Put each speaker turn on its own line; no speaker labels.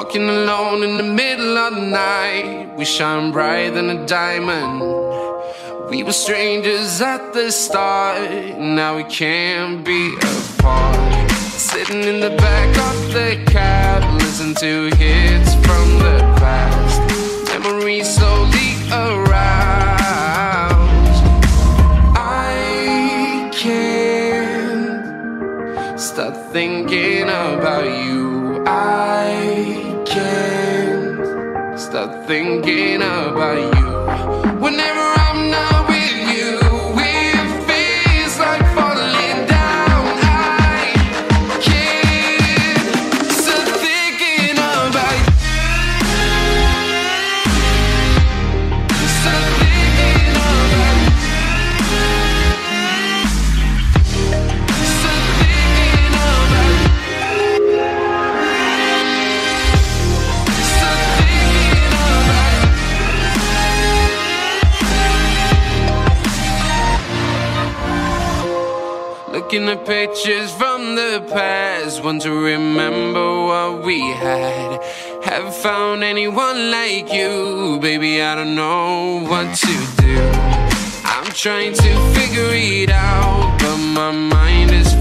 Walking alone in the middle of the night, we shine brighter than a diamond. We were strangers at the start, now we can't be apart. Sitting in the back of the cab, listen to hits from the past. Memories slowly arouse. I can't stop thinking about you. I can't stop thinking about you. Whenever I'm not with you, it feels like falling down. I can't stop thinking about you. Stop thinking about you. Stop thinking about you. Stop thinking about you. Looking at pictures from the past, want to remember what we had. Haven't found anyone like you, baby, I don't know what to do. I'm trying to figure it out, but my mind is